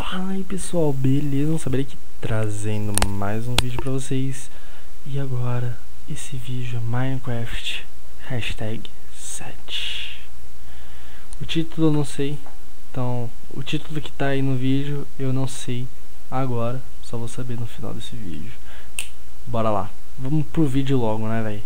Fala aí pessoal, beleza? Vamos saber aqui trazendo mais um vídeo pra vocês. E agora, esse vídeo é Minecraft #7. O título eu não sei, então o título que tá aí no vídeo eu não sei agora, só vou saber no final desse vídeo. Bora lá, vamos pro vídeo logo, né velho?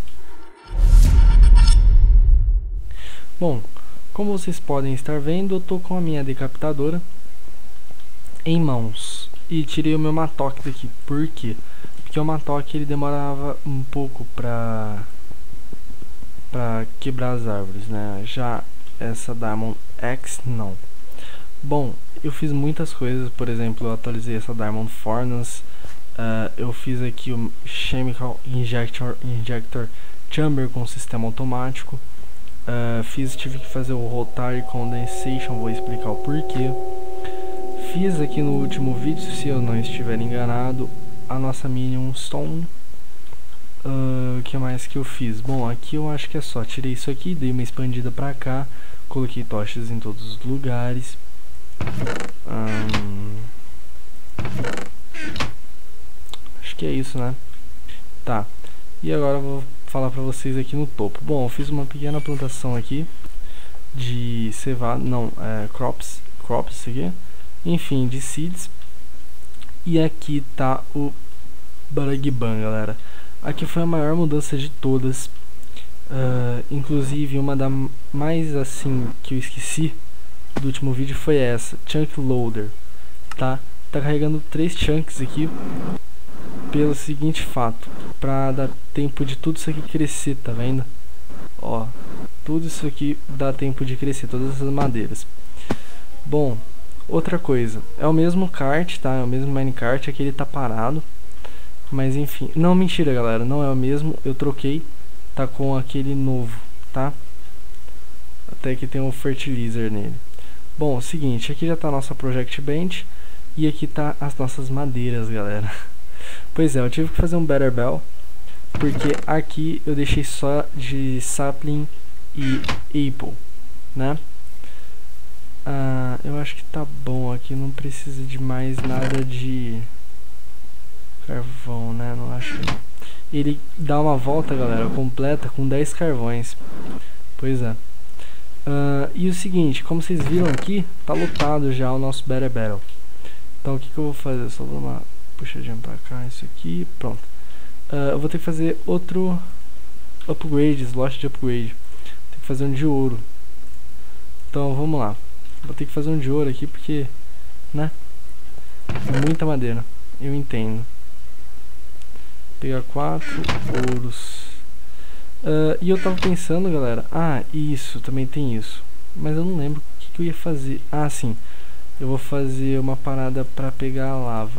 Bom, como vocês podem estar vendo, eu tô com a minha decapitadora em mãos e tirei o meu matoque daqui. Por quê? Porque o matoque ele demorava um pouco pra quebrar as árvores, né? Já essa Diamond Axe não. Bom, eu fiz muitas coisas, por exemplo, eu atualizei essa Diamond Furnace, eu fiz aqui o Chemical Injector Chamber com sistema automático, tive que fazer o Rotary Condensation, vou explicar o porquê. Fiz aqui no último vídeo, se eu não estiver enganado, a nossa Minion Stone. O que mais que eu fiz? Bom, aqui eu acho que é só. Tirei isso aqui, dei uma expandida pra cá, coloquei tochas em todos os lugares. Acho que é isso, né? Tá. E agora eu vou falar pra vocês aqui no topo. Bom, eu fiz uma pequena plantação aqui de cevada, não, crops isso aqui. Enfim, de seeds. E aqui tá o Baragban, galera. Aqui foi a maior mudança de todas. Inclusive uma da mais assim que eu esqueci do último vídeo foi essa, Chunk Loader. Tá carregando 3 chunks aqui pelo seguinte fato, pra dar tempo de tudo isso aqui crescer, tá vendo? Ó, tudo isso aqui dá tempo de crescer, todas essas madeiras. Bom, outra coisa, é o mesmo kart, tá? É o mesmo minecart, aqui ele tá parado. Mas enfim, não, mentira galera, não é o mesmo, eu troquei, tá com aquele novo, tá? Até que tem um fertilizer nele. Bom, seguinte, aqui já tá a nossa Project Bench e aqui tá as nossas madeiras, galera. Pois é, eu tive que fazer um Better Bell, porque aqui eu deixei só de sapling e apple, né? Eu acho que tá bom aqui, não precisa de mais nada de carvão, né? Não acho que não. Ele dá uma volta, galera, completa com 10 carvões. Pois é. E o seguinte, como vocês viram aqui, tá lotado já o nosso Better Battle. Então o que eu vou fazer? Só vou dar uma puxadinha pra cá, isso aqui, pronto. Eu vou ter que fazer outro upgrade, slot de upgrade. Tem que fazer um de ouro. Então vamos lá. Vou ter que fazer um de ouro aqui porque, né? Muita madeira, eu entendo. Vou pegar 4 ouros. E eu tava pensando, galera. Isso, também tem isso. Mas eu não lembro o que eu ia fazer. Sim. Eu vou fazer uma parada pra pegar a lava.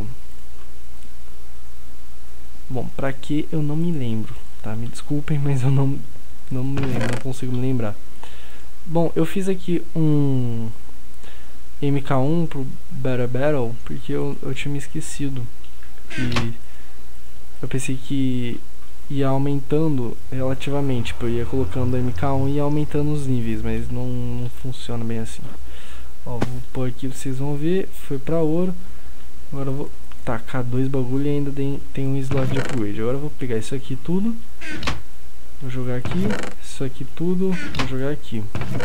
Bom, pra que eu não me lembro, tá? Me desculpem, mas eu não me lembro, não consigo me lembrar. Bom, eu fiz aqui um MK1 pro Better Battle porque eu tinha me esquecido. E eu pensei que ia aumentando relativamente, tipo, eu ia colocando MK1 e ia aumentando os níveis, mas não funciona bem assim. Ó, vou pôr aqui, vocês vão ver, foi pra ouro. Agora eu vou tacar 2 bagulho e ainda tem um slot de upgrade. Agora eu vou pegar isso aqui tudo, vou jogar aqui, isso aqui tudo, vou jogar aqui.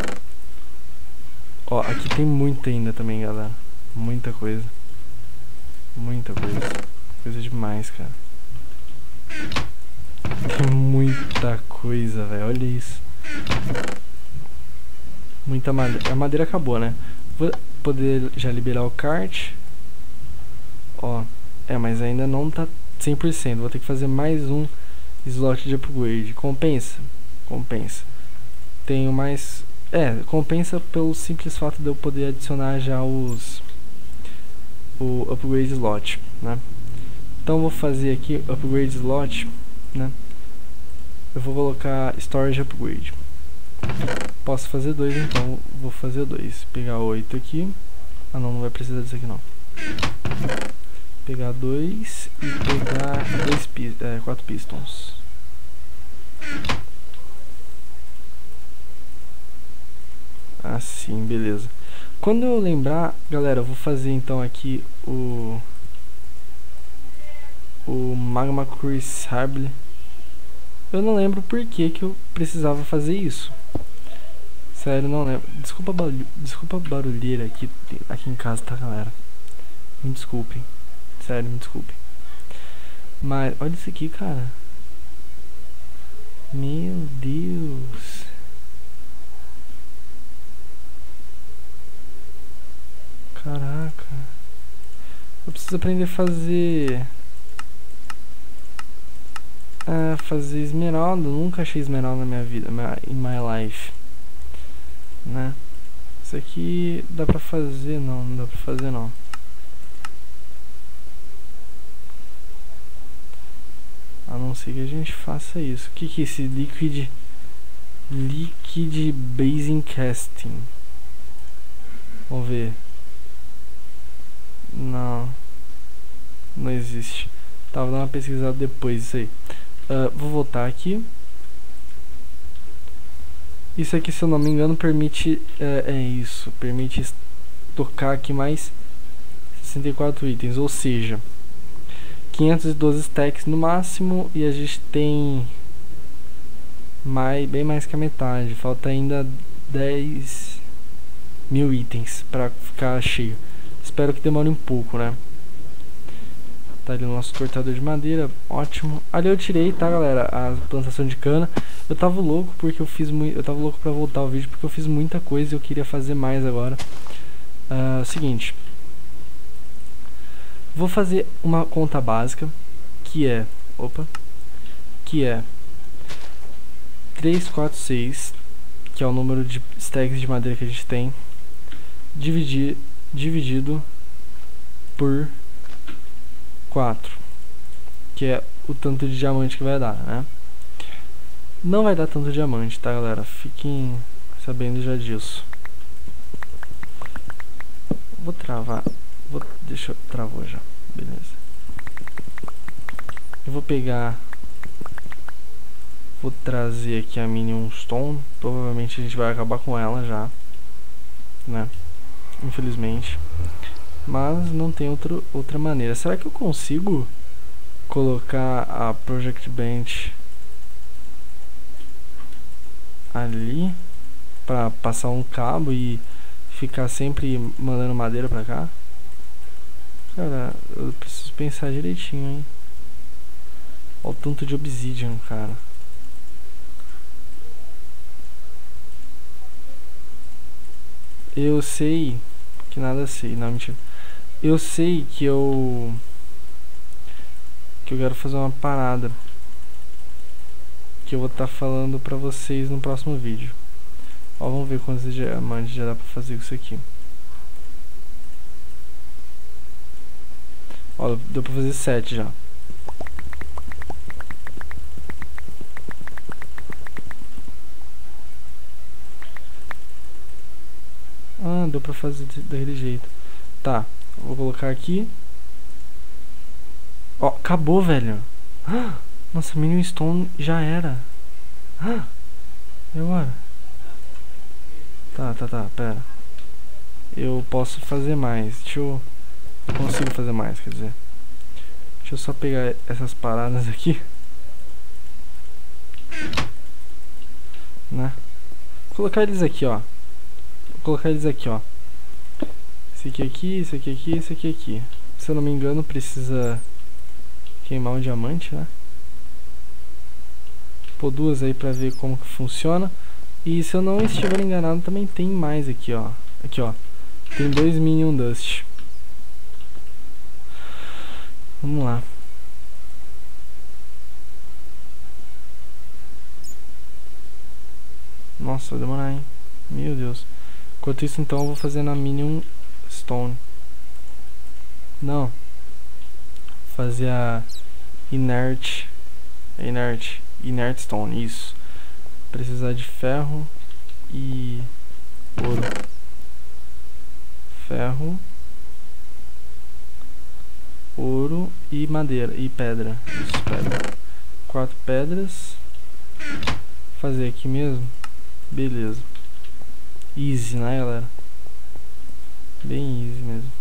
Ó, aqui tem muita ainda também, galera. Muita coisa. Muita coisa. Coisa demais, cara. Tem muita coisa, velho. Olha isso. Muita madeira. A madeira acabou, né? Vou poder já liberar o kart. Ó. Mas ainda não tá 100%. Vou ter que fazer mais um slot de upgrade. Compensa? Compensa. Tenho mais... compensa pelo simples fato de eu poder adicionar já o upgrade slot, né? Então vou fazer aqui upgrade slot, né? Eu vou colocar storage upgrade. Posso fazer 2, então vou fazer 2. Pegar 8 aqui. Não vai precisar disso aqui não. Pegar 2 e pegar 4 pistons. Assim, beleza. Quando eu lembrar, galera, eu vou fazer então aqui o Magma Crucible. Eu não lembro por que eu precisava fazer isso. Sério, não lembro. Desculpa a barulheira aqui em casa, tá, galera? Me desculpem. Sério, me desculpem. Mas, olha isso aqui, cara. Meu Deus. Caraca. Eu preciso aprender a fazer... fazer esmeralda. Eu nunca achei esmeralda na minha vida, in my life, né? Isso aqui dá pra fazer? Não dá pra fazer não. A não ser que a gente faça isso. O que é esse liquid basing casting? Vamos ver. Não existe. Tá, vou dar uma pesquisada depois isso aí. Vou voltar aqui. Isso aqui, se eu não me engano, permite... permite tocar aqui mais 64 itens, ou seja, 512 stacks no máximo, e a gente tem bem mais que a metade. Falta ainda 10.000 itens pra ficar cheio. Espero que demore um pouco, né? Tá ali o nosso cortador de madeira, ótimo. Ali eu tirei, tá, galera, a plantação de cana. Eu tava louco porque eu tava louco pra voltar o vídeo porque eu fiz muita coisa e eu queria fazer mais agora. Seguinte. Vou fazer uma conta básica que é 346, que é o número de stacks de madeira que a gente tem, dividido por 4, que é o tanto de diamante que vai dar, né? Não vai dar tanto diamante, tá, galera? Fiquem sabendo já disso. Vou travar. Deixa eu travou já. Beleza. Eu vou pegar... Vou trazer aqui a Minium Stone. Provavelmente a gente vai acabar com ela já, né? Infelizmente. Mas não tem outra maneira. Será que eu consigo colocar a Project Bench ali pra passar um cabo e ficar sempre mandando madeira pra cá? Cara, eu preciso pensar direitinho, hein? Olha o tanto de obsidian, cara. Eu sei que nada sei, não, mentira. Eu sei que eu quero fazer uma parada que eu vou estar falando pra vocês no próximo vídeo. Ó, vamos ver quantos diamantes já dá pra fazer isso aqui. Ó, deu pra fazer 7 já. Deu pra fazer daquele jeito. Tá, vou colocar aqui. Ó, acabou, velho. Nossa, Minium Stone já era. E agora? Tá, pera. Eu posso fazer mais. Eu consigo fazer mais, quer dizer. Deixa eu só pegar essas paradas aqui, né? Vou colocar eles aqui, ó. Esse aqui, esse aqui. Se eu não me engano, precisa queimar um diamante, né? Pôr duas aí pra ver como que funciona. E se eu não estiver enganado, também tem mais aqui, ó. Tem 2 Minium Dust. Vamos lá. Nossa, vai demorar, hein? Meu Deus. Enquanto isso, então, eu vou fazer na Minium Stone. Não. Fazer a Inert Stone, isso. Precisar de ferro e ouro. Ferro, ouro e madeira e pedra. Isso, pedra. 4 pedras. Fazer aqui mesmo. Beleza. Easy, né, galera? Bem easy mesmo.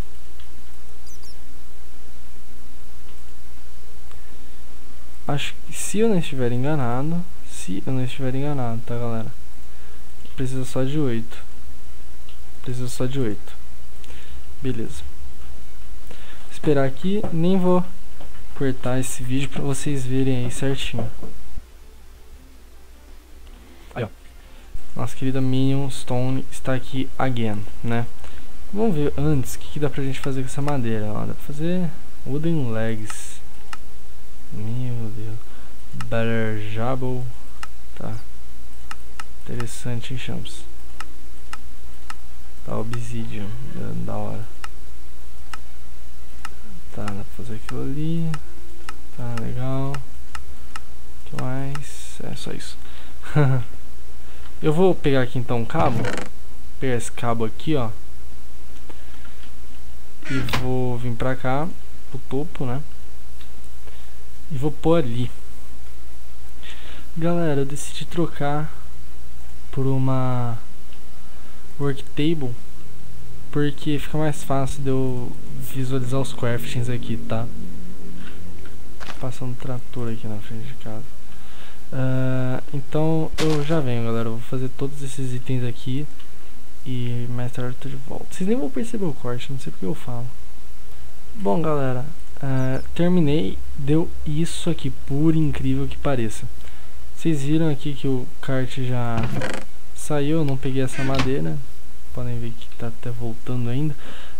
Acho que se eu não estiver enganado, tá, galera? Precisa só de 8. Beleza. Esperar aqui, nem vou cortar esse vídeo pra vocês verem aí certinho. Aí, ó. Nossa querida Minion Stone está aqui again, né? Vamos ver antes o que dá pra gente fazer com essa madeira. Ó, dá pra fazer wooden legs. Meu Deus. Better jabble. Tá. Interessante, hein, champs? Tá, obsidian. Da hora. Tá, dá pra fazer aquilo ali. Tá, legal. O que mais? É só isso. Eu vou pegar aqui então um cabo. Pegar esse cabo aqui, ó. E vou vir pra cá, pro topo, né? E vou pôr ali. Galera, eu decidi trocar por uma worktable, porque fica mais fácil de eu visualizar os craftings aqui, tá? Passando trator aqui na frente de casa. Então eu já venho, galera. Eu vou fazer todos esses itens aqui e mais tarde eu tô de volta. Vocês nem vão perceber o corte, não sei porque eu falo. Bom, galera, terminei. Deu isso aqui, por incrível que pareça. Vocês viram aqui que o kart já saiu. Eu não peguei essa madeira. Podem ver que tá até voltando ainda.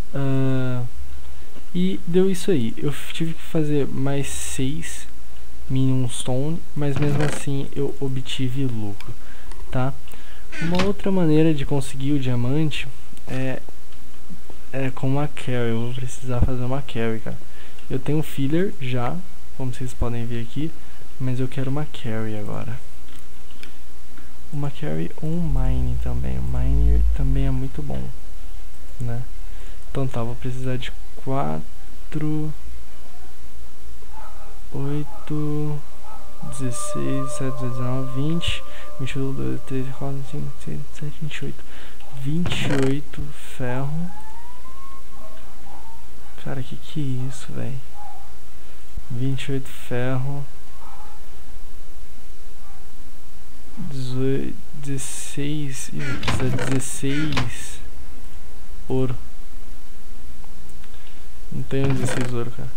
E deu isso aí. Eu tive que fazer mais 6 Minion Stone, mas mesmo assim eu obtive lucro, tá? Uma outra maneira de conseguir o diamante é com uma carry. Eu vou precisar fazer uma carry, cara. Eu tenho um filler já, como vocês podem ver aqui, mas eu quero uma carry agora. Uma carry ou um mine também. O mine também é muito bom, né? Então tá, vou precisar de 4, 8, 16, 17, 19, 20, 21, 22, 23, 24, 25, 26, 27, 28. 28 ferro. Cara, que é isso, velho? 28 ferro. 18, 16. Ih, precisa 16 ouro. Não tenho 16 ouro, cara.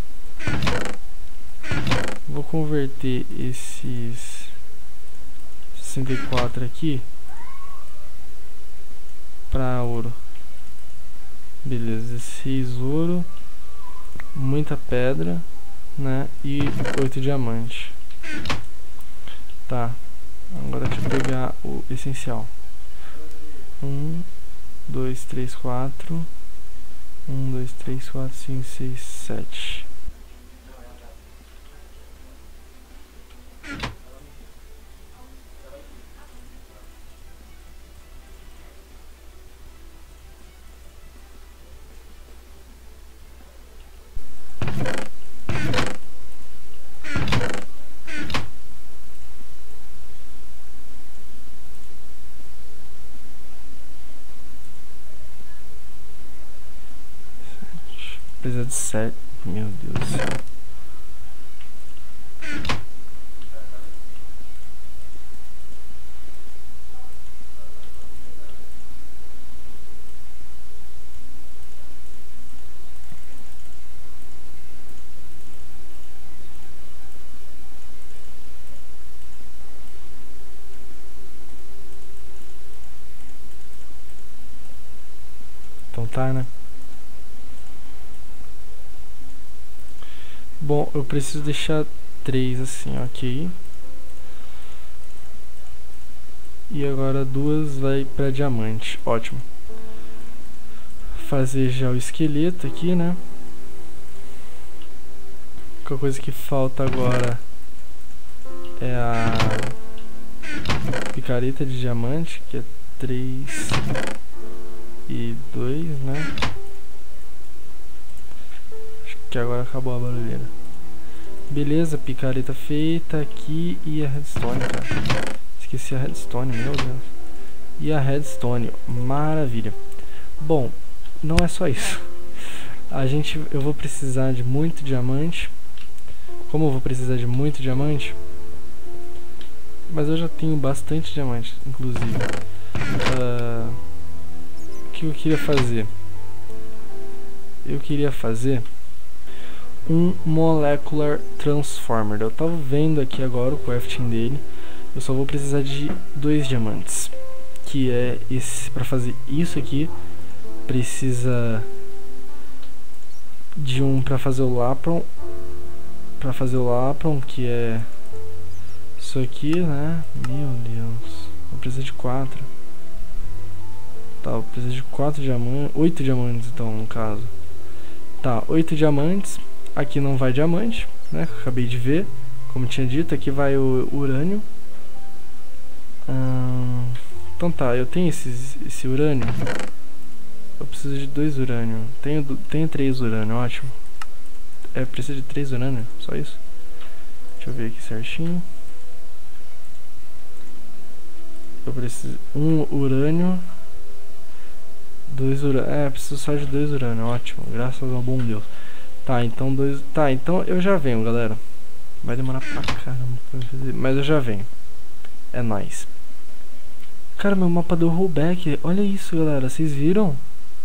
Vou converter esses 64 aqui pra ouro. Beleza, 16 ouro, muita pedra, né? E 8 diamantes. Tá. Agora deixa eu pegar o essencial. 1, 2, 3, 4. 1, 2, 3, 4, 5, 6, 7. Precisa de 7. Meu Deus do céu. Então tá, né? Bom, eu preciso deixar 3 assim, ok. E agora 2 vai pra diamante, ótimo. Fazer já o esqueleto aqui, né? A coisa que falta agora é a picareta de diamante, que é 3 e 2, né? Acho que agora acabou a barulheira. Beleza, picareta feita aqui e a redstone, cara. Esqueci a redstone, meu Deus. E a redstone, maravilha. Bom, não é só isso. Eu vou precisar de muito diamante. Como eu vou precisar de muito diamante? Mas eu já tenho bastante diamante, inclusive. O que eu queria fazer? Eu queria fazer um Molecular Transformer. Eu tava vendo aqui agora o crafting dele. Eu só vou precisar de 2 diamantes. Que é esse. Pra fazer isso aqui, precisa de um pra fazer o Lapron. Pra fazer o Lapron, que é isso aqui, né? Meu Deus. Eu preciso de 4. Tá, eu preciso de 4 diamantes. 8 diamantes, então, no caso. Tá, 8 diamantes. Aqui não vai diamante, né? Que eu acabei de ver. Como tinha dito, aqui vai o urânio. Então tá, eu tenho esse urânio. Eu preciso de 2 urânio. Tenho 3 urânio, ótimo. Precisa de 3 urânio, só isso. Deixa eu ver aqui certinho. Eu preciso 1 urânio. 2 urânio. Preciso só de 2 urânio, ótimo. Graças ao bom Deus. Tá, então 2. Tá, então eu já venho, galera. Vai demorar pra caramba pra fazer, mas eu já venho. É nóis. Cara, meu mapa deu rollback. Olha isso, galera. Vocês viram?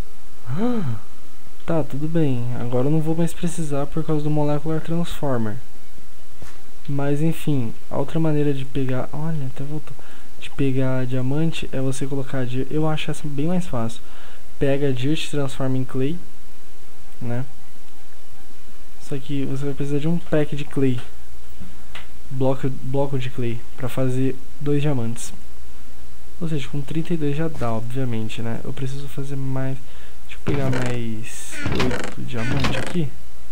Tá, tudo bem. Agora eu não vou mais precisar por causa do Molecular Transformer. Mas enfim, a outra maneira de pegar... Olha, até voltou. De pegar diamante é você colocar... Eu acho essa bem mais fácil. Pega dirt, transforma em clay, né? Só que você vai precisar de um pack de clay. Bloco de clay pra fazer 2 diamantes. Ou seja, com 32 já dá, obviamente, né? Eu preciso fazer mais... Deixa eu pegar mais 8 diamantes aqui.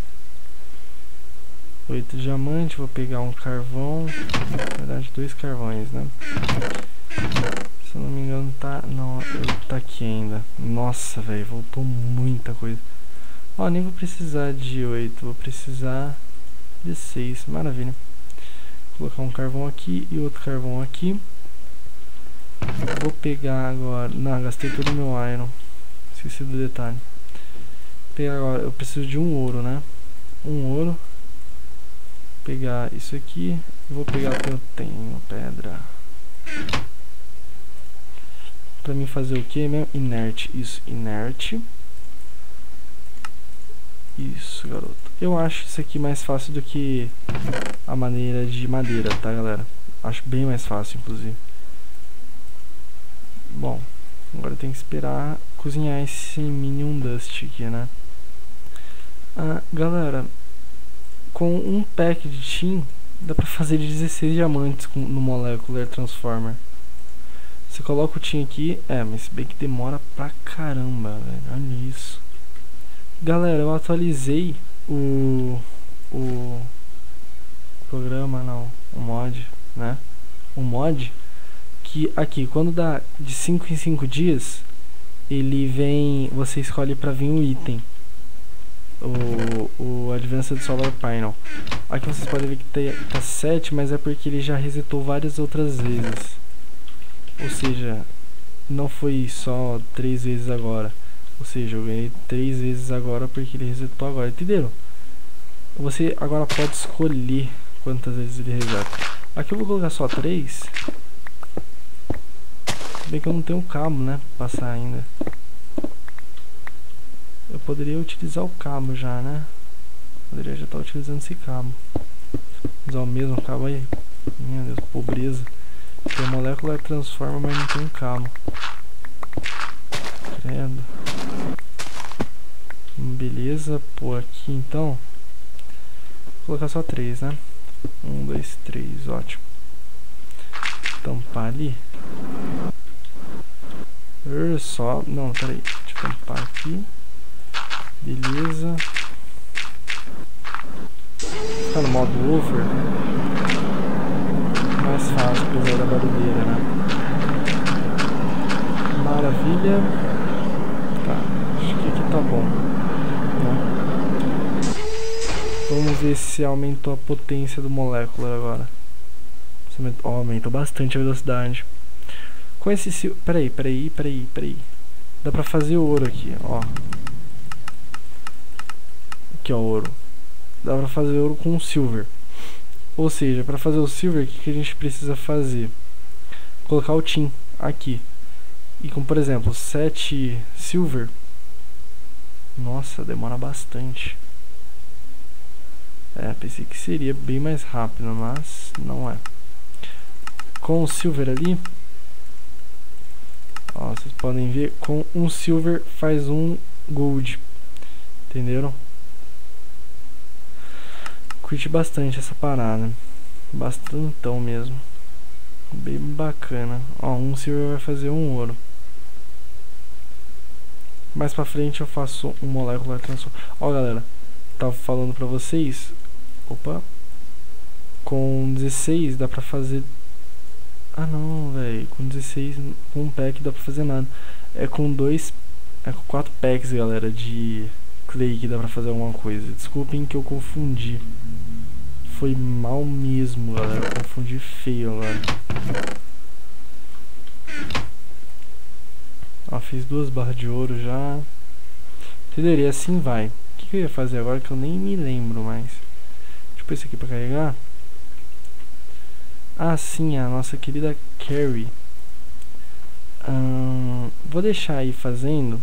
8 diamantes, vou pegar um carvão. Na verdade, 2 carvões, né? Se eu não me engano, tá... Não, tá aqui ainda. Nossa, velho, voltou muita coisa. Ó, nem vou precisar de 8, vou precisar de 6, maravilha. Vou colocar um carvão aqui e outro carvão aqui. Vou pegar agora... Não, gastei todo o meu iron. Esqueci do detalhe. Vou pegar agora, eu preciso de um ouro, né? Um ouro. Vou pegar isso aqui. Vou pegar o que eu tenho, pedra. Pra mim fazer o que mesmo? Inerte, isso, inerte. Isso, garoto. Eu acho isso aqui mais fácil do que a maneira de madeira, tá, galera? Acho bem mais fácil, inclusive. Bom, agora tem que esperar cozinhar esse Minion Dust aqui, né? Galera, com um pack de tin, dá pra fazer 16 diamantes no Molecular Transformer. Você coloca o tin aqui, mas bem que demora pra caramba, velho. Olha isso. Galera, eu atualizei o programa, não, o mod, né? O mod que aqui, quando dá de 5 em 5 dias, ele vem, você escolhe pra vir um item. O Advanced Solar Panel. Aqui vocês podem ver que tá 7, mas é porque ele já resetou várias outras vezes. Ou seja, não foi só 3 vezes agora. Ou seja, eu ganhei 3 vezes agora porque ele resetou agora, entenderam? Você agora pode escolher quantas vezes ele reseta. Aqui eu vou colocar só 3. Se bem que eu não tenho cabo, né? Pra passar ainda. Eu poderia utilizar o cabo já, né? Poderia já estar utilizando esse cabo. Usar o mesmo cabo aí. Meu Deus, pobreza. Tem a Molecular Transformer, mas não tem um cabo. Credo. Beleza, pô, aqui então. Vou colocar só 3, né? 1, 2, 3, ótimo. Tampar ali. Só. Não, peraí. Deixa eu tampar aqui. Beleza. Tá no modo over. Mais fácil, apesar da barulheira, né? Maravilha. Tá, acho que aqui tá bom, né? Vamos ver se aumentou a potência do Molecular agora. Aumentou bastante a velocidade. Com esse... Peraí. Dá pra fazer ouro aqui, ó. Aqui, ó, ouro. Dá pra fazer ouro com silver. Ou seja, pra fazer o silver, o que a gente precisa fazer? Colocar o tin aqui. E como, por exemplo, 7 silver. Nossa, demora bastante. Pensei que seria bem mais rápido, mas não é. Com o silver ali, ó, vocês podem ver, com um silver faz um gold. Entenderam? Curti bastante essa parada. Bastantão mesmo. Bem bacana. Ó, um silver vai fazer um ouro. Mais pra frente eu faço um molecular transform. Ó, galera, tava falando pra vocês. Opa. Com 16 dá pra fazer... Ah não, velho. Com 16, com um pack dá pra fazer nada. É com 4 packs, galera, de clay que dá pra fazer alguma coisa. Desculpem que eu confundi. Foi mal mesmo, galera. Eu confundi feio agora. Ó, fiz 2 barras de ouro já. Entenderam? E assim vai. O que eu ia fazer agora que eu nem me lembro mais? Deixa eu pôr isso aqui pra carregar. Ah, sim, a nossa querida Carrie. Vou deixar aí fazendo.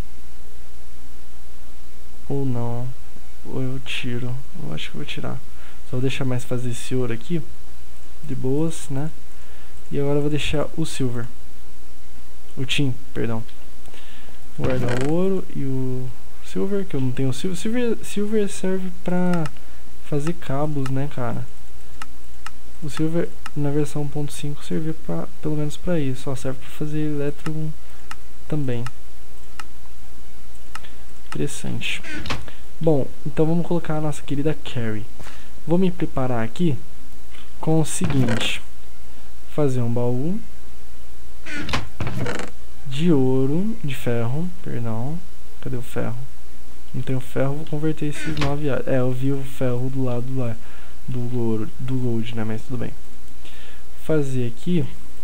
Ou não. Ou eu tiro. Eu acho que eu vou tirar. Só vou deixar mais fazer esse ouro aqui. De boas, né? E agora eu vou deixar o silver. O tin, perdão. Vou guardar o ouro e o silver, que eu não tenho silver. Silver serve pra fazer cabos, né, cara? O silver na versão 1.5 servia pra, pelo menos pra isso. Só serve pra fazer elétron também. Interessante. Bom, então vamos colocar a nossa querida Carrie. Vou me preparar aqui com o seguinte. Fazer um baú de ouro, de ferro, perdão. Cadê o ferro? Não tenho ferro, vou converter esses 9. Eu vi o ferro do lado lá do gold, né? Mas tudo bem. Fazer aqui,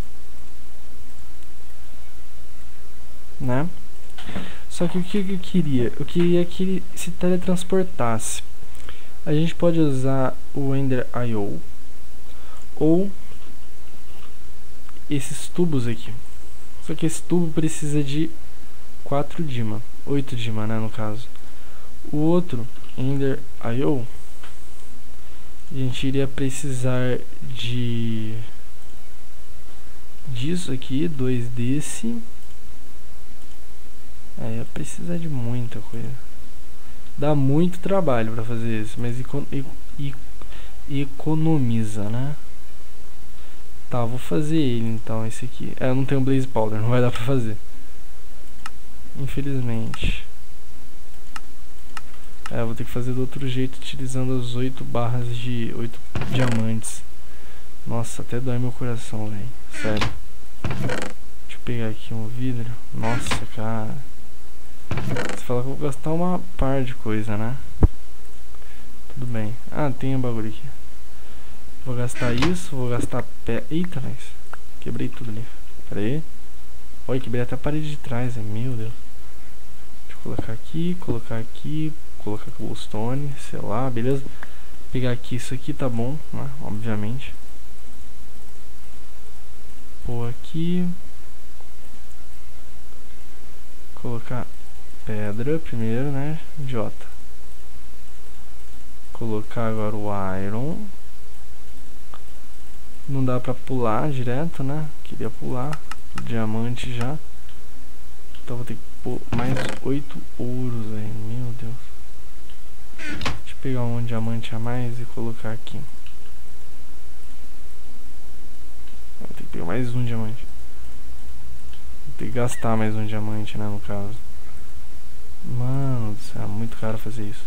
né? Só que o que eu queria? Eu queria que ele se teletransportasse. A gente pode usar o Ender IO ou esses tubos aqui. Só que esse tubo precisa de 4 Dima, 8 Dima, né, no caso. O outro, Ender IO, a gente iria precisar disso aqui, 2 desse. Ia precisar de muita coisa. Dá muito trabalho pra fazer isso, mas economiza, né? Tá, vou fazer ele então, esse aqui. Eu não tenho Blaze Powder, não vai dar pra fazer, infelizmente. Vou ter que fazer do outro jeito, utilizando as 8 barras de 8 diamantes. Nossa, até dói meu coração, velho. Sério. Deixa eu pegar aqui um vidro. Nossa, cara. Você fala que eu vou gastar uma par de coisa, né? Tudo bem. Ah, tem um bagulho aqui. Vou gastar isso, vou gastar pé. Eita, mas quebrei tudo ali. Pera aí. Olha, quebrei até a parede de trás, meu Deus. Deixa eu colocar aqui, colocar cobblestone, sei lá, beleza? Pegar aqui, isso aqui tá bom, né? Obviamente. Pôr aqui. Colocar pedra primeiro, né? Idiota. Colocar agora o iron. Não dá pra pular direto, né? Queria pular. Diamante já. Então vou ter que pôr mais 8 ouros aí. Meu Deus. Deixa eu pegar um diamante a mais e colocar aqui. Vou ter que pegar mais um diamante. Vou ter que gastar mais um diamante, né, no caso. Mano do céu, é muito caro fazer isso.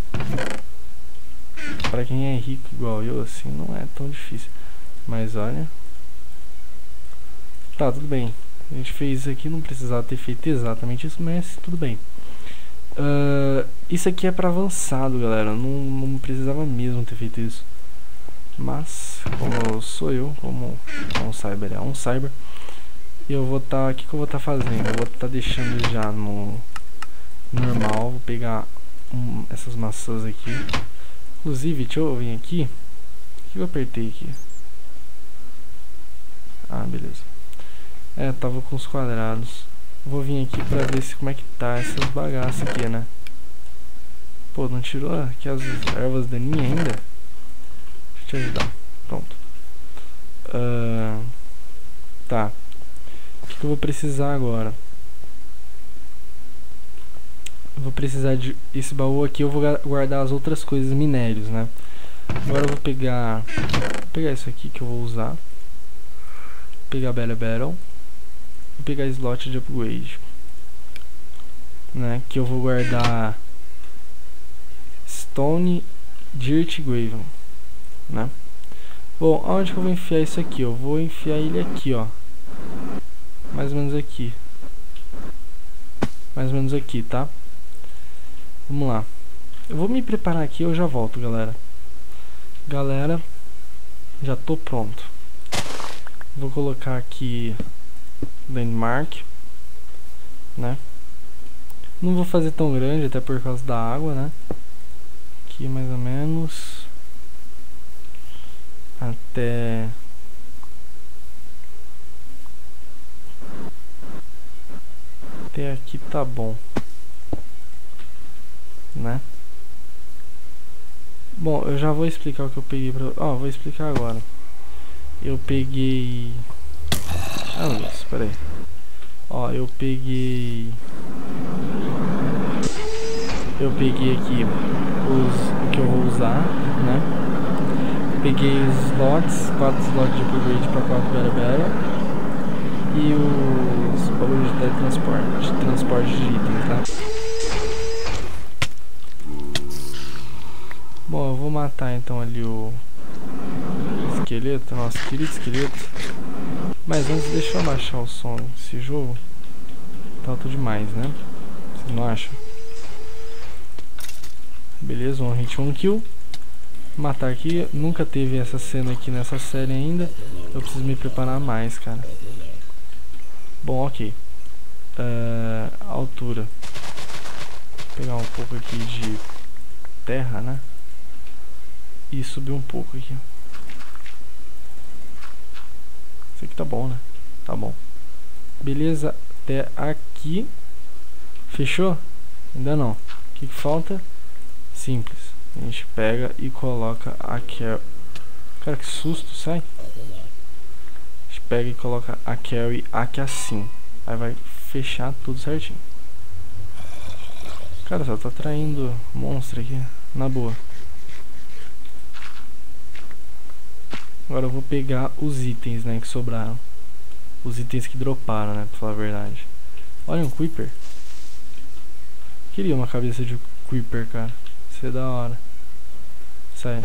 Pra quem é rico igual eu, assim, não é tão difícil. Mas olha. Tá, tudo bem. A gente fez isso aqui, não precisava ter feito exatamente isso, mas tudo bem. Isso aqui é pra avançado, galera. Não precisava mesmo ter feito isso. Mas, como sou eu, como um cyber é um cyber, eu vou estar... O que eu vou estar fazendo? Eu vou estar deixando ele já no normal. Vou pegar essas maçãs aqui. Inclusive, deixa eu vir aqui. O que eu apertei aqui? Ah, beleza. É, tava com os quadrados. Vou vir aqui pra ver se como é que tá essas bagaças aqui, né? Pô, não tirou aqui as ervas daninhas ainda? Deixa eu te ajudar. Pronto. Tá. O que eu vou precisar agora? Eu vou precisar de... Esse baú aqui eu vou guardar as outras coisas, minérios, né? Agora eu vou pegar isso aqui que eu vou usar. Pegar Bella Battle. E pegar slot de upgrade, né? Que eu vou guardar Stone Dirt Graven, né? Bom, aonde que eu vou enfiar isso aqui? Eu vou enfiar ele aqui, ó. Mais ou menos aqui. Mais ou menos aqui, tá? Vamos lá. Eu vou me preparar aqui e eu já volto, galera. Galera, já tô pronto. Vou colocar aqui Landmark, né? Não vou fazer tão grande, até por causa da água, né? Aqui mais ou menos até aqui tá bom, né? Bom, eu já vou explicar o que eu peguei pra... Ó, vou explicar agora. Eu peguei... Ah, meu Deus, peraí. Ó, eu peguei aqui o que eu vou usar, né? Peguei os slots, 4 slots de upgrade para 4 Bera e os bagulhos de transporte de itens, tá? Bom, eu vou matar então ali o esqueleto, nosso querido esqueleto. Mas antes deixa eu baixar o som desse jogo. Tá alto demais, né? Vocês não acham? Beleza, um hit, um kill. Matar aqui. Nunca teve essa cena aqui nessa série ainda. Eu preciso me preparar mais, cara. Bom, ok. Altura. Vou pegar um pouco aqui de terra, né? E subir um pouco aqui. Isso aqui tá bom, né? Tá bom. Beleza, até aqui. Fechou? Ainda não. O que falta? Simples. A gente pega e coloca aqui. Cara, que susto, sai. A gente pega e coloca a carry aqui assim. Aí vai fechar tudo certinho. Cara, só tá atraindo monstro aqui. Na boa. Agora eu vou pegar os itens, né, que sobraram. Os itens que droparam, né, pra falar a verdade. Olha, um Creeper. Queria uma cabeça de Creeper, cara. Isso é da hora. Sério.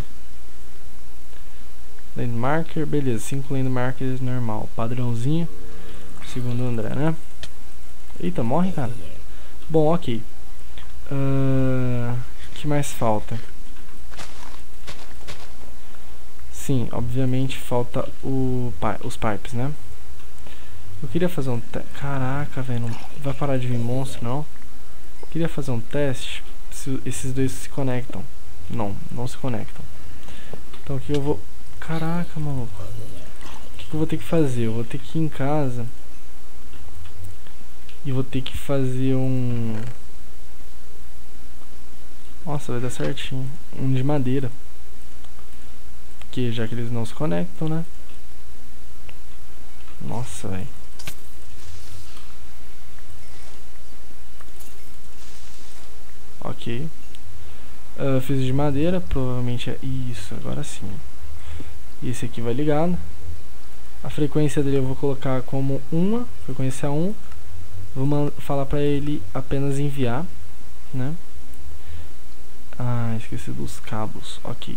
Landmarker, beleza. 5 Landmarkers normal. Padrãozinho. Segundo o André, né? Eita, morre, cara. Bom, ok. O que mais falta? Sim, obviamente falta os pipes, né? Eu queria fazer um teste. Caraca, velho, não vai parar de vir monstro, não? Eu queria fazer um teste se esses dois se conectam. Não se conectam. Então aqui eu vou... Caraca, maluco. O que eu vou ter que fazer? Eu vou ter que ir em casa e vou ter que fazer um... Nossa, vai dar certinho. Um de madeira. Porque já que eles não se conectam, né? Nossa, velho. Ok. Fiz de madeira, provavelmente é isso, agora sim. E esse aqui vai ligado. A frequência dele eu vou colocar como 1, frequência 1. Vou falar pra ele apenas enviar, né? Ah, esqueci dos cabos, ok.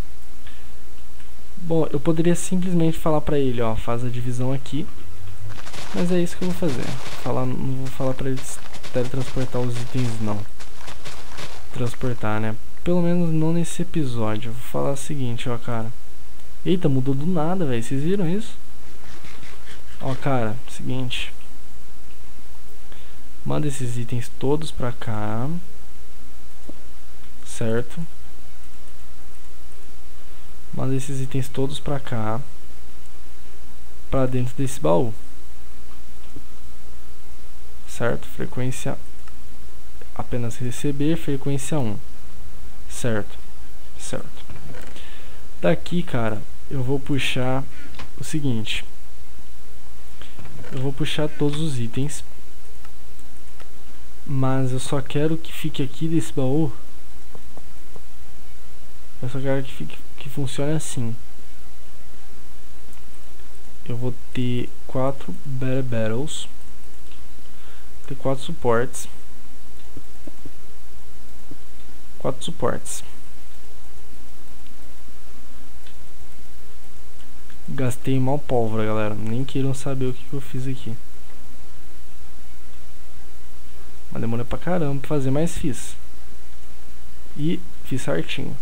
Bom, eu poderia simplesmente falar pra ele, ó, faz a divisão aqui. Mas é isso que eu vou fazer. Não vou falar pra ele teletransportar os itens, não. Transportar, né? Pelo menos não nesse episódio. Eu vou falar o seguinte, ó, cara. Eita, mudou do nada, velho. Vocês viram isso? Ó, cara, seguinte. Manda esses itens todos pra cá. Certo? Manda esses itens todos pra cá. Pra dentro desse baú. Certo? Frequência apenas receber, frequência 1. Certo? Certo. Daqui, cara, eu vou puxar o seguinte. Eu vou puxar todos os itens. Mas eu só quero que fique aqui desse baú. Eu só quero que funcione assim. Eu vou ter 4 Battle Battles. Ter 4 suportes. 4 suportes. Gastei mal pólvora, galera. Nem queiram saber o que eu fiz aqui. Mas demorou pra caramba pra fazer, mas fiz. E fiz certinho.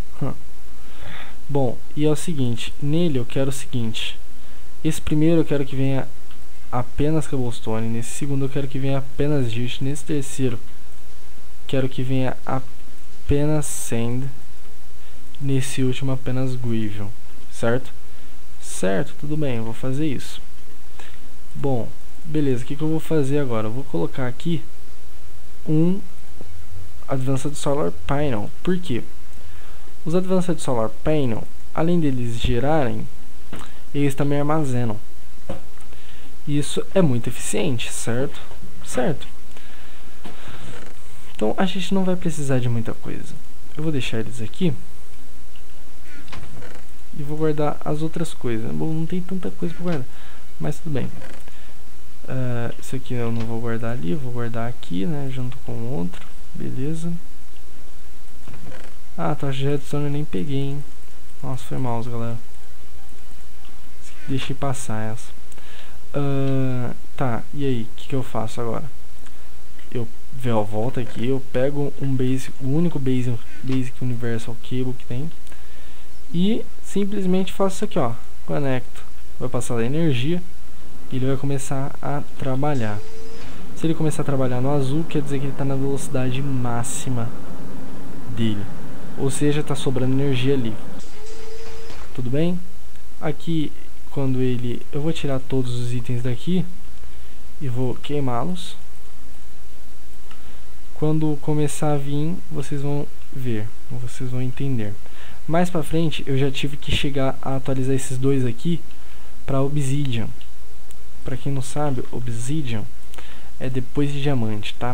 Bom, e é o seguinte. Nele eu quero o seguinte. Esse primeiro eu quero que venha apenas cobblestone. Nesse segundo eu quero que venha apenas dirt. Nesse terceiro quero que venha apenas sand. Nesse último apenas gravel. Certo? Certo, tudo bem, eu vou fazer isso. Bom, beleza, o que eu vou fazer agora? Eu vou colocar aqui um Advanced Solar Panel. Por quê? Os Advanced Solar Panel, além deles gerarem, eles também armazenam. Isso é muito eficiente, certo? Certo. Então a gente não vai precisar de muita coisa. Eu vou deixar eles aqui. E vou guardar as outras coisas. Bom, não tem tanta coisa para guardar, mas tudo bem. Isso aqui eu não vou guardar ali, eu vou guardar aqui, né, junto com o outro. Beleza. Ah, taxa de redstone eu nem peguei, hein. Nossa, foi mal, galera. Deixei passar essa. Tá, e aí, o que eu faço agora? Eu volto aqui, eu pego o único Basic Universal Cable que tem. E simplesmente faço isso aqui, ó. Conecto. Vai passar a energia e ele vai começar a trabalhar. Se ele começar a trabalhar no azul, quer dizer que ele está na velocidade máxima dele. Ou seja, está sobrando energia ali. Tudo bem? Aqui, quando ele... Eu vou tirar todos os itens daqui e vou queimá-los. Quando começar a vir, vocês vão ver, vocês vão entender. Mais pra frente, eu já tive que chegar a atualizar esses dois aqui para Obsidian. Pra quem não sabe, Obsidian é depois de diamante, tá?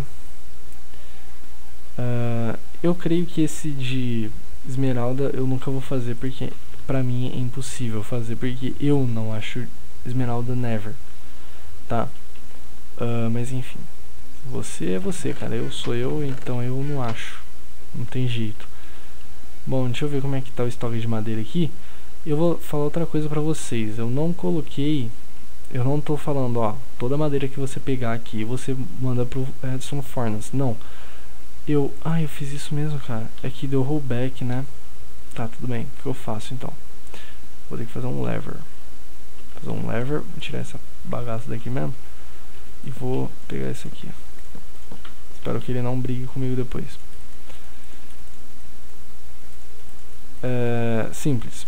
Eu creio que esse de esmeralda eu nunca vou fazer, porque pra mim é impossível fazer, porque eu não acho esmeralda never, tá? Mas enfim, você é você, cara, eu sou eu, então eu não acho, não tem jeito. Bom, deixa eu ver como é que tá o estoque de madeira aqui. Eu vou falar outra coisa pra vocês. Eu não coloquei... Eu não tô falando, ó, toda a madeira que você pegar aqui, você manda pro Redstone Furnace. Não. Eu fiz isso mesmo, cara. É que deu rollback, né? Tá, tudo bem. O que eu faço, então? Vou ter que fazer um lever. Vou tirar essa bagaça daqui mesmo. E vou pegar isso aqui. Espero que ele não brigue comigo depois. Simples.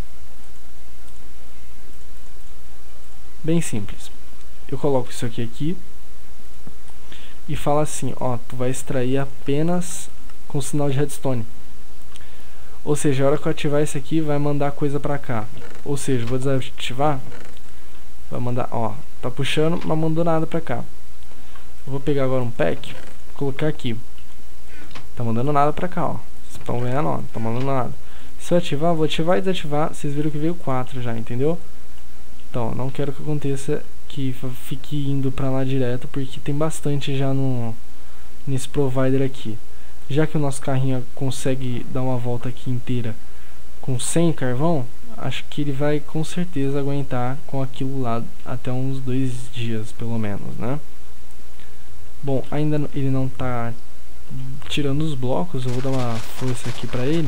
Bem simples. Eu coloco isso aqui e falo assim, ó, tu vai extrair apenas com sinal de redstone. Ou seja, a hora que eu ativar isso aqui, vai mandar coisa pra cá. Ou seja, vou desativar, vai mandar, ó, tá puxando, mas mandou nada pra cá. Eu vou pegar agora um pack, colocar aqui. Tá mandando nada pra cá, ó. Vocês estão vendo, ó, não tá mandando nada. Se eu ativar, vou ativar e desativar. Vocês viram que veio 4 já, entendeu? Então, não quero que aconteça que fique indo pra lá direto, porque tem bastante já nesse provider aqui. Já que o nosso carrinho consegue dar uma volta aqui inteira com 100 carvão, acho que ele vai com certeza aguentar com aquilo lá até uns 2 dias, pelo menos, né? Bom, ainda ele não tá tirando os blocos, eu vou dar uma força aqui pra ele.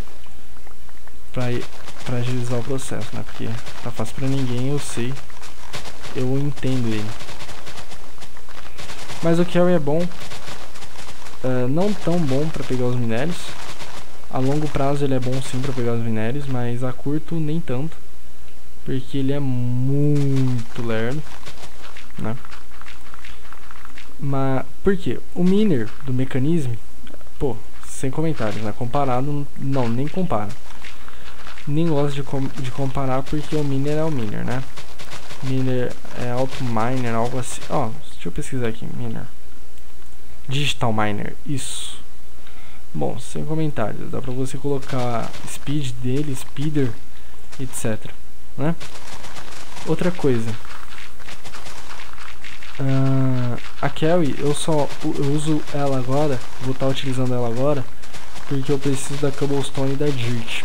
Pra agilizar o processo, né? Porque tá fácil pra ninguém, eu sei. eu entendo ele. Mas o carry é bom, não tão bom para pegar os minérios. A longo prazo ele é bom sim para pegar os minérios, mas a curto nem tanto, porque ele é muito lerdo, né? Mas por quê? O miner do mecanismo, pô, sem comentários, né? Comparado, não, nem compara. Nem gosto de comparar porque o miner é o miner, né? Miner é auto miner, algo assim. Ó, deixa eu pesquisar aqui, miner. Digital miner, isso. Bom, sem comentários, dá pra você colocar speed dele, speeder, etc, né? Outra coisa, a carry, eu uso ela agora, vou estar utilizando ela agora, porque eu preciso da cobblestone e da dirt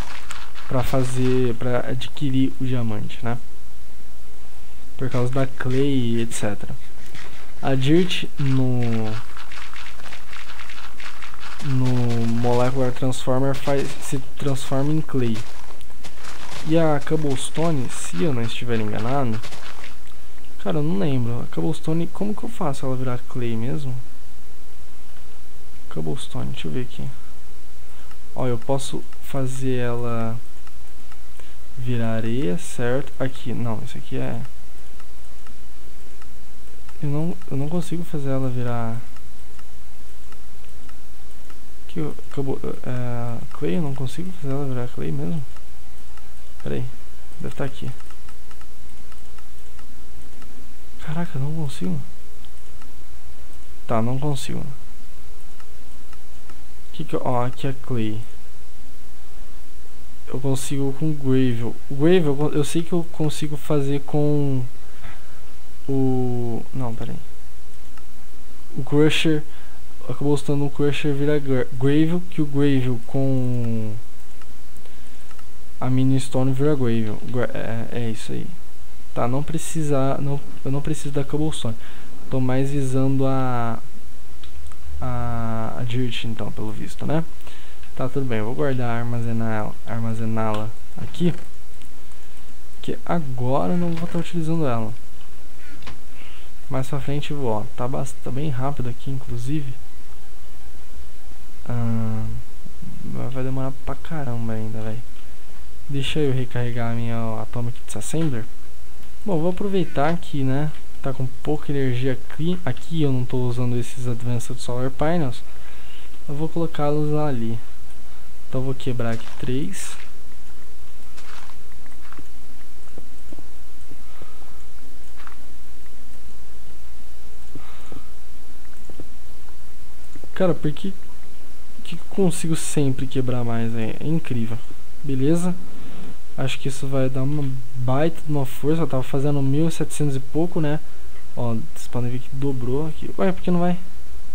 pra adquirir o diamante, né? Por causa da clay, etc. A dirt no Molecular Transformer se transforma em clay. E a cobblestone, se eu não estiver enganado, cara, eu não lembro. A cobblestone, como que eu faço ela virar clay mesmo? Cobblestone, deixa eu ver aqui. Ó, eu posso fazer ela virar areia, certo? Aqui, não, isso aqui é... Eu não consigo fazer ela virar... clay, eu não consigo fazer ela virar clay mesmo. Pera aí, deve estar aqui. Caraca, eu não consigo. Tá, não consigo. Ó, aqui é clay. Eu consigo com gravel. O gravel eu sei que eu consigo fazer com o... Não, pera aí. O crusher... Acabou estando o crusher vira gravel, que o gravel com a mini stone vira gravel. É isso aí. Tá, não precisa, eu não preciso da cobblestone. Tô mais visando a dirt então, pelo visto, né? Tá, tudo bem. Eu vou guardar, armazená-la aqui, que agora eu não vou estar utilizando ela. Mais pra frente eu vou, ó. Tá bem rápido aqui, inclusive. Vai demorar pra caramba ainda, velho. Deixa eu recarregar a minha Atomic Disassembler. Bom, vou aproveitar que, né, tá com pouca energia aqui eu não tô usando esses Advanced Solar Panels. Eu vou colocá-los ali. Então eu vou quebrar aqui 3. Cara, por que eu consigo sempre quebrar mais? É incrível. Beleza? Acho que isso vai dar uma baita de uma força. Eu tava fazendo 1700 e pouco, né? Ó, vocês podem ver que dobrou aqui. Ué, por que não vai?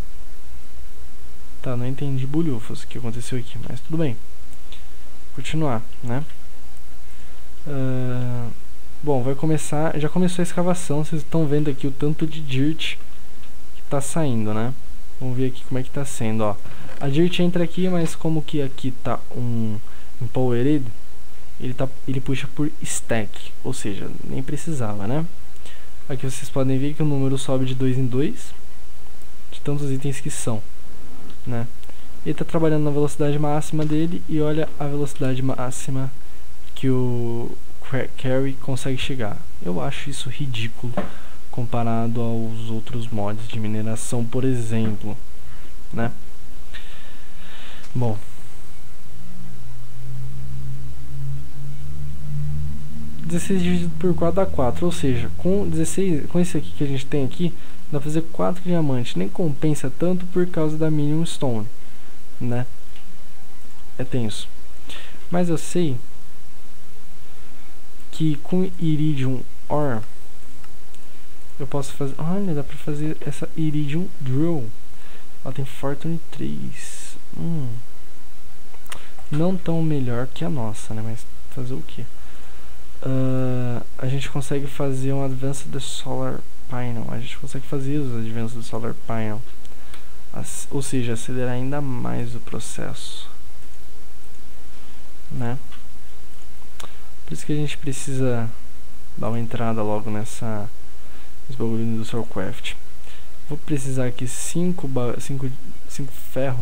Tá, não entendi bulhufas o que aconteceu aqui, mas tudo bem. Continuar, né? Bom, vai começar. Já começou a escavação. Vocês estão vendo aqui o tanto de dirt que tá saindo, né? Vamos ver aqui como é que tá sendo, ó. A dirt entra aqui, mas como que aqui tá um empowered, ele puxa por stack, ou seja, nem precisava, né? Aqui vocês podem ver que o número sobe de 2 em 2, de tantos itens que são, né? Ele tá trabalhando na velocidade máxima dele e olha a velocidade máxima que o carry consegue chegar. Eu acho isso ridículo comparado aos outros mods de mineração, por exemplo, né? Bom, dividido por 4 dá 4, ou seja, com 16, com esse aqui que a gente tem aqui, dá pra fazer 4 diamantes. Nem compensa tanto por causa da minimum stone, né? É tenso. Mas eu sei que com iridium ore eu posso fazer... Olha, dá pra fazer essa iridium drill. Ela tem fortune 3. Não tão melhor que a nossa, né? Mas fazer o que? A gente consegue fazer um Advanced Solar Panel. A gente consegue fazer os Advanced Solar Panel, ou seja, acelerar ainda mais o processo, né? Por isso que a gente precisa dar uma entrada logo nesse bagulho do Industrial Craft. Vou precisar aqui 5 ferro.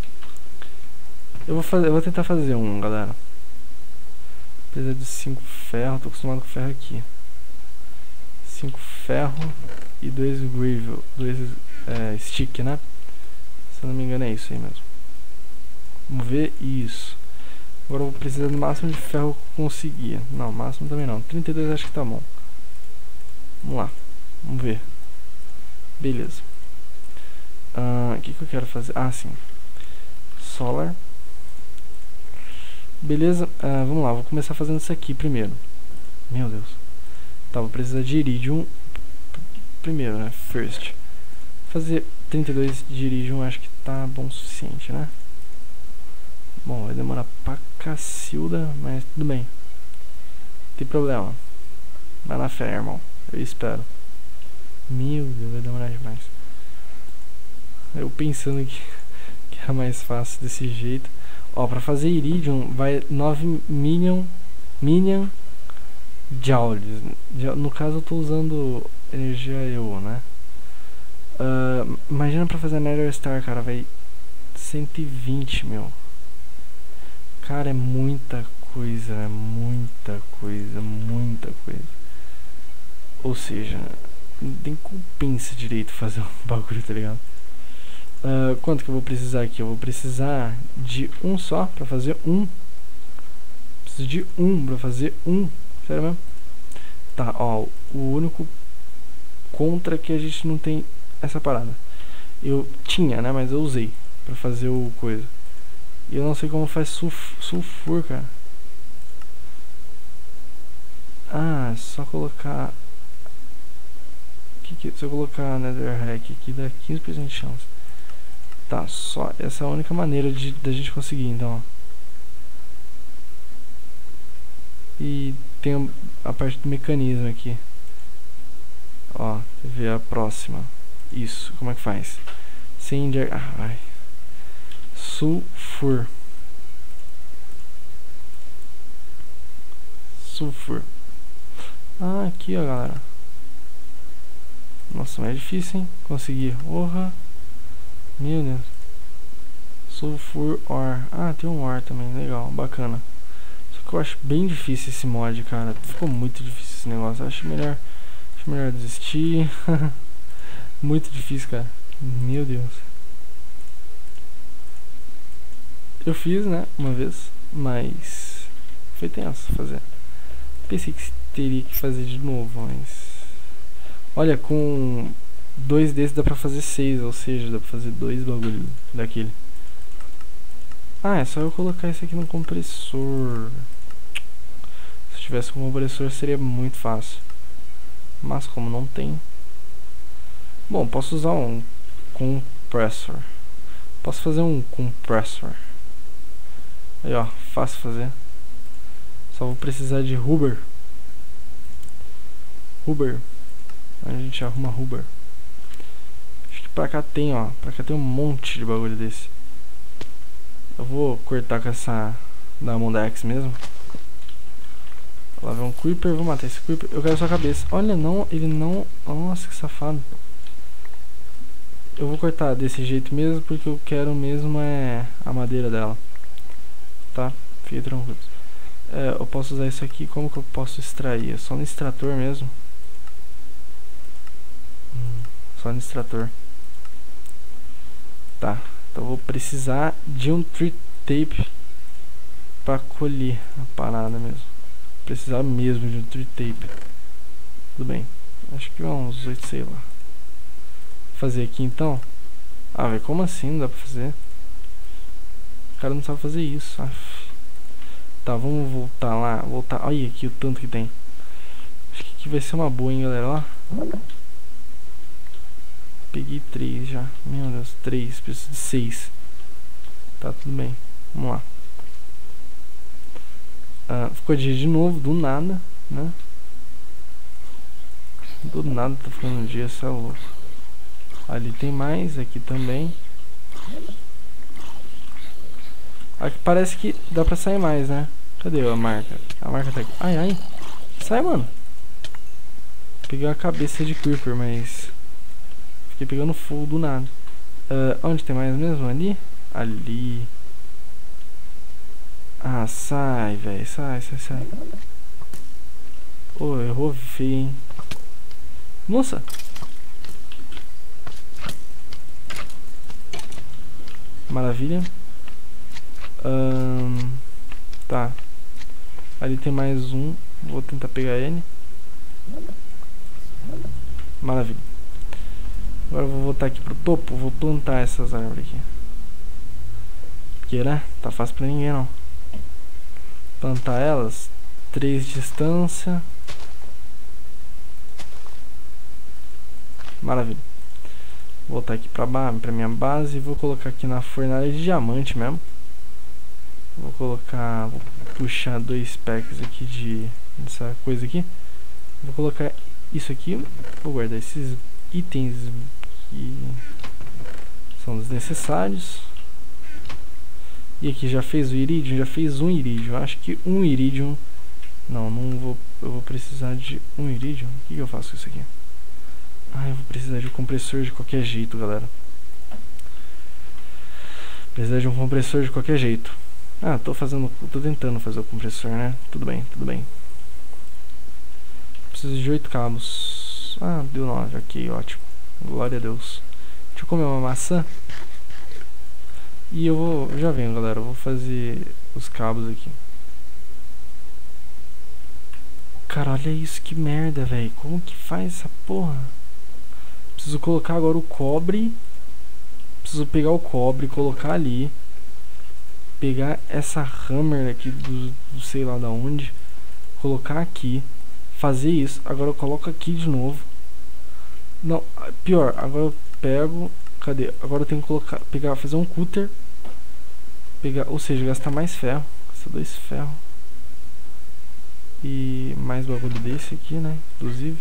Eu vou tentar fazer um, galera. Precisa de 5 ferro, tô acostumado com ferro aqui. 5 ferro e 2 gravel, 2 stick, né? Se eu não me engano é isso aí mesmo. Vamos ver isso. Agora eu vou precisar do máximo de ferro que eu conseguir. Não, máximo também não. 32 acho que tá bom. Vamos lá. Vamos ver. Beleza. O que eu quero fazer? Ah, sim. Solar. Beleza. Vamos lá. Vou começar fazendo isso aqui primeiro. Meu Deus. Tá, vou precisar de iridium primeiro, né? First. Fazer 32 de iridium acho que tá bom o suficiente, né? Bom, vai demorar pra cacilda, mas tudo bem. Não tem problema. Vai na fé, irmão. Eu espero. Meu Deus, vai demorar demais. Eu pensando que era mais fácil desse jeito. Ó, pra fazer iridium vai 9 million joules. No caso eu tô usando energia EO, né? Imagina pra fazer Nether Star, cara, vai 120 mil. Cara, é muita coisa, é muita coisa, muita coisa. Ou seja, nem compensa direito fazer um bagulho, tá ligado? Quanto que eu vou precisar aqui? Eu vou precisar de um só pra fazer um. Preciso de um pra fazer um. Sério mesmo? Tá, ó, o único contra que a gente não tem essa parada. Eu tinha, né, mas eu usei pra fazer o coisa. E eu não sei como faz sulfur, cara. Ah, é só colocar... se eu colocar Netherrack aqui dá 15% de chance. Tá, só essa é a única maneira da gente conseguir, então, ó. E tem a parte do mecanismo aqui. Ó, ver a próxima. Isso, como é que faz? Sem vai. Sulfur. Ah, aqui, ó, galera. Nossa, mas é difícil, hein? Conseguir. Orra. Meu Deus. Sulfur Ore. Ah, tem um Ore também. Legal, bacana. Só que eu acho bem difícil esse mod, cara. Ficou muito difícil esse negócio. Acho melhor desistir. Muito difícil, cara. Meu Deus. Eu fiz, né, uma vez, mas foi tenso fazer. Pensei que teria que fazer de novo, mas... Olha, com 2 desses dá pra fazer 6, ou seja, dá pra fazer 2 bagulho daquele. Ah, é só eu colocar isso aqui no compressor. Se eu tivesse um compressor seria muito fácil. Mas como não tem... Bom, posso usar um compressor. Posso fazer um compressor. Aí, ó, fácil fazer. Só vou precisar de rubber. A gente arruma rubber. Acho que pra cá tem, ó. Pra cá tem um monte de bagulho desse. Eu vou cortar com essa da Mondex mesmo. Lá vem um creeper, vou matar esse creeper. Eu quero sua cabeça. Olha, não, ele não... Nossa, que safado. Eu vou cortar desse jeito mesmo, porque eu quero mesmo é a madeira dela. Tá? Fique tranquilo. Eu posso usar isso aqui. Como que eu posso extrair? É só no extrator mesmo. Só no extrator. Tá. Então eu vou precisar de um tree tape pra colher a parada mesmo. Precisar mesmo de um tree tape. Tudo bem. Acho que uns 8, sei lá. Vou fazer aqui então. Ah, velho, como assim? Não dá pra fazer? O cara não sabe fazer isso. Tá, vamos voltar lá. Olha aqui o tanto que tem. Acho que aqui vai ser uma boa, hein, galera. Ó. Peguei 3 já. Meu Deus, 3. Preciso de 6. Tá, tudo bem. Vamos lá. Ficou dia de novo, do nada, né? Do nada tá ficando dia, cê é louco. Ali tem mais, aqui também. Aqui parece que dá pra sair mais, né? Cadê a marca? A marca tá aqui. Ai, ai. Sai, mano. Peguei uma cabeça de creeper, mas fiquei pegando fogo do nada. Onde tem mais mesmo? Ali? Ali. Ah, sai, velho. Sai. Ô, errou feio, hein? Nossa! Maravilha. Tá. Ali tem mais um. Vou tentar pegar ele. Maravilha. Agora eu vou voltar aqui pro topo. Vou plantar essas árvores aqui. Porque, né? Tá fácil pra ninguém, não. Plantar elas. 3 de distância. Maravilha. Vou voltar aqui pra minha base. E vou colocar aqui na fornalha de diamante mesmo. Vou puxar 2 packs aqui dessa coisa aqui. Vou colocar isso aqui. Vou guardar esses itens que são desnecessários. E aqui já fez o iridium? Já fez um iridium. Acho que um iridium. Não vou. Eu vou precisar de um iridium. O que eu faço com isso aqui? Eu vou precisar de um compressor de qualquer jeito, galera. Precisar de um compressor de qualquer jeito. Tô tentando fazer o compressor, né? Tudo bem. Preciso de 8 cabos. Deu 9, ok, ótimo. Glória a Deus. Deixa eu comer uma maçã. E já venho, galera. Eu vou fazer os cabos aqui. Cara, olha isso, que merda, velho. Como que faz essa porra? Preciso colocar agora o cobre. Preciso pegar o cobre, colocar ali. Pegar essa hammer aqui do sei lá da onde. Colocar aqui. Fazer isso. Agora eu coloco aqui de novo. Não, pior. Agora eu pego. Cadê? Agora eu tenho que fazer um cutter. Ou seja, gastar mais ferro. Gastar 2 ferros. E mais bagulho desse aqui, né? Inclusive.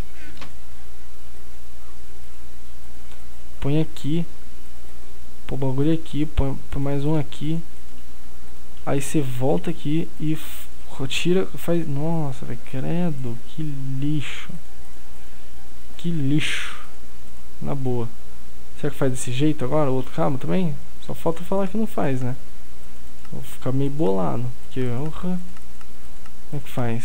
Põe aqui. Põe o bagulho aqui. Põe mais um aqui. Aí você volta aqui e tira, faz... Nossa, velho, credo, que lixo. Que lixo. Na boa. Será que faz desse jeito agora? O outro cabo também? Só falta falar que não faz, né? Vou ficar meio bolado. Porque, como é que faz?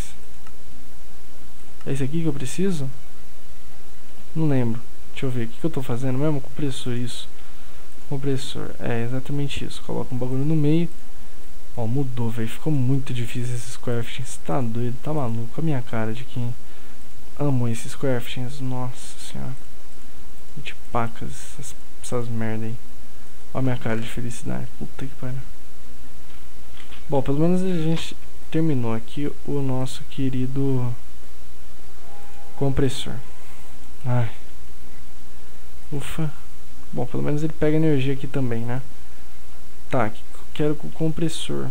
É esse aqui que eu preciso? Não lembro. Deixa eu ver. O que eu tô fazendo mesmo? Compressor, isso. Compressor. É exatamente isso. Coloca um bagulho no meio. Ó, mudou, velho. Ficou muito difícil esses craftings. Tá doido, tá maluco. A minha cara de quem amou esses craftings. Nossa senhora. De pacas, essas merda aí. Ó a minha cara de felicidade. Puta que pariu. Bom, pelo menos a gente terminou aqui o nosso querido compressor. Ai. Ufa. Bom, pelo menos ele pega energia aqui também, né? Tá, quero com o compressor.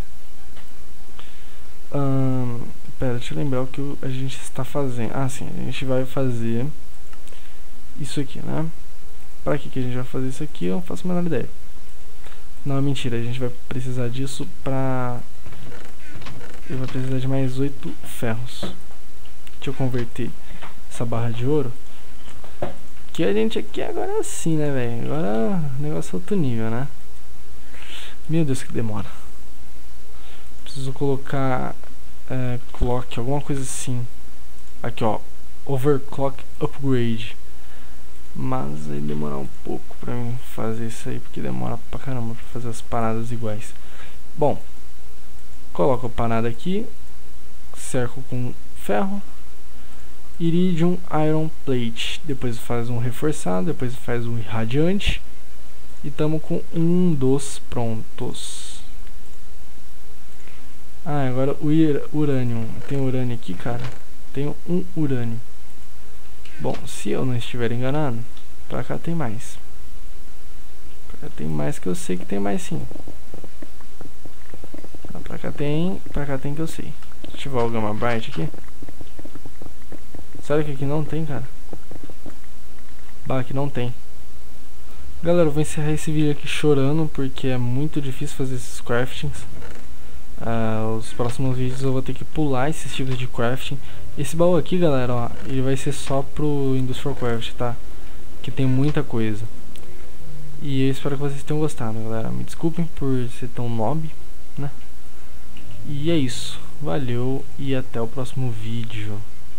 Pera, deixa eu lembrar o que a gente está fazendo. Sim, a gente vai fazer isso aqui, né? Pra que a gente vai fazer isso aqui? Eu não faço a menor ideia. Não, é mentira, a gente vai precisar disso pra... Eu vou precisar de mais 8 ferros. Deixa eu converter essa barra de ouro. Que a gente aqui agora é assim, né, velho? Agora o negócio é outro nível, né? Meu Deus, que demora. Preciso colocar clock, alguma coisa assim. Aqui, ó, overclock upgrade. Mas vai demorar um pouco pra mim fazer isso aí, porque demora pra caramba pra fazer as paradas iguais. Bom, coloco a parada aqui, cerco com ferro, iridium iron plate, depois faz um reforçado, depois faz um radiante. E estamos com um dos prontos. Agora o urânio. Tem urânio aqui, cara? Tenho um urânio. Bom, se eu não estiver enganado, pra cá tem mais. Pra cá tem mais, que eu sei que tem mais sim. Pra cá tem que eu sei. Deixa eu ativar o Gamma Bright aqui. Sério que aqui não tem, cara? Aqui não tem. Galera, eu vou encerrar esse vídeo aqui chorando, porque é muito difícil fazer esses craftings. Os próximos vídeos eu vou ter que pular esses tipos de crafting Esse baú aqui, galera, ó, ele vai ser só pro Industrial Craft, tá? Que tem muita coisa. E eu espero que vocês tenham gostado, galera. Me desculpem por ser tão noob, né? E é isso. Valeu e até o próximo vídeo.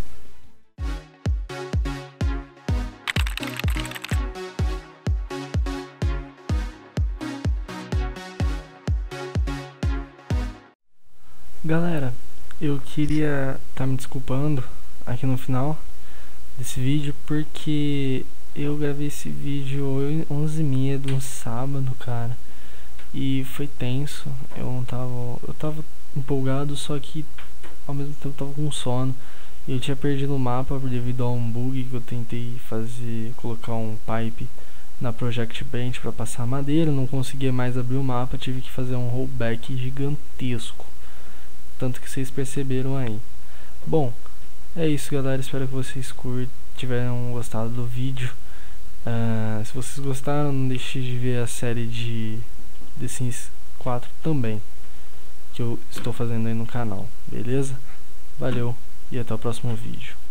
Galera, eu queria estar me desculpando aqui no final desse vídeo porque eu gravei esse vídeo 11h30 de um sábado, cara, e foi tenso. Eu tava empolgado, só que ao mesmo tempo tava com sono. Eu tinha perdido o mapa devido a um bug que eu tentei colocar um pipe na Project Bench para passar madeira, não conseguia mais abrir o mapa, tive que fazer um rollback gigantesco. Tanto que vocês perceberam aí. Bom, é isso, galera. Espero que vocês tiveram gostado do vídeo. Se vocês gostaram, não deixe de ver a série de The Sims 4 também, que eu estou fazendo aí no canal, beleza? Valeu e até o próximo vídeo.